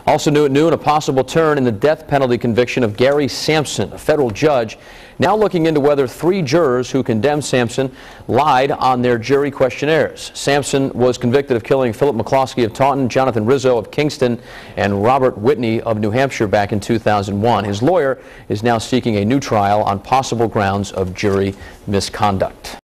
Also new at noon, a possible turn in the death penalty conviction of Gary Sampson, a federal judge now looking into whether 3 jurors who condemned Sampson lied on their jury questionnaires. Sampson was convicted of killing Philip McCloskey of Taunton, Jonathan Rizzo of Kingston, and Robert Whitney of New Hampshire back in 2001. His lawyer is now seeking a new trial on possible grounds of jury misconduct.